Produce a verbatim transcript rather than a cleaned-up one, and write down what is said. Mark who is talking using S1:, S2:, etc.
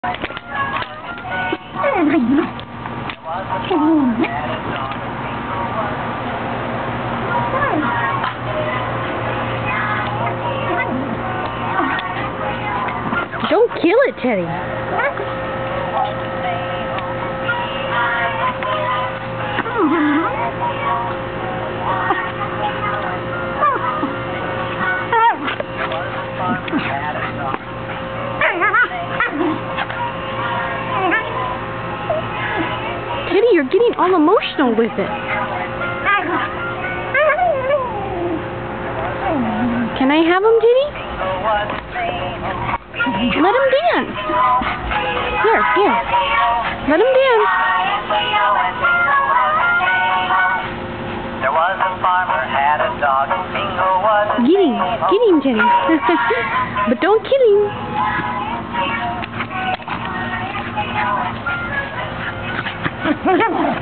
S1: Don't kill it, Teddy. Teddy, you're getting all emotional with it. Can I have him, Teddy? Let him dance. Here, here. Let him dance.
S2: There was a farmer had a dog. Bingo was
S1: Get him, get him, Teddy. But don't kill him.